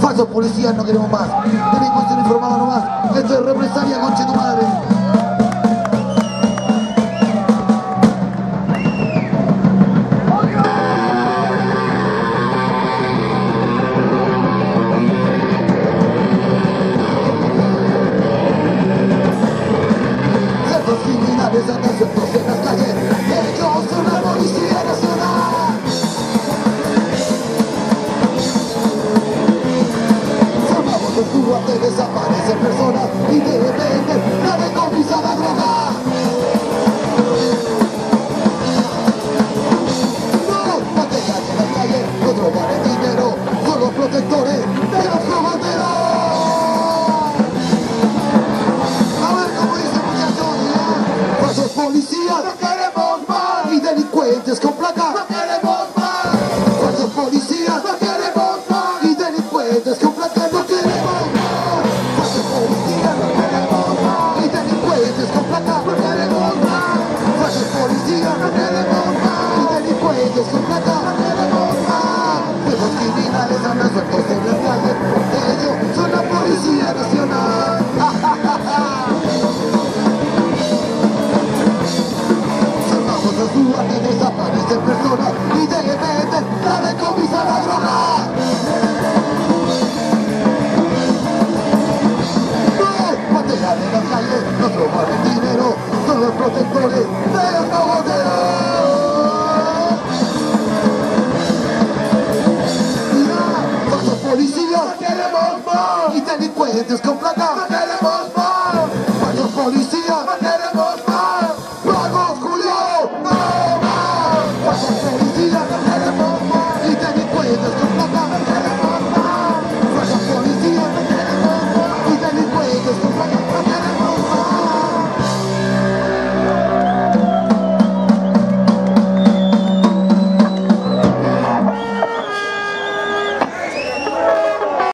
Falsos policías no queremos más. Delincuencia informada no más. Esto es represalia, conche tu madre. Ciertos criminales andan sueltos en las calles. Ellos son la Policía Nacional. Formamos el cubo ante desaparecen personas y de repente la decomisada droga. No, mantengan en la calle, no drogan el dinero, son los protectores de los comanderos. A ver cómo dice muchachos, ¿ya? Falsos policías, no queremos más. Y delincuentes con placa, no queremos más. Falsos policías, no queremos más. Y delincuentes con placa, no queremos más. Falsos policías, no queremos más. Y delincuentes con placa, no queremos más. Falsos policías, no queremos más. Y delincuentes con placa, no queremos más. Esos criminales andan sueltos en la calle. Ellos son la Policía Nacional. Salvamos a su que desaparecen personas y de repente la decomisa la droga. No, mantengan en las calles, no roban el dinero, son los protectores de los cogoteros. Falsos policías, no queremos más. Y delincuentes con placa, no queremos más.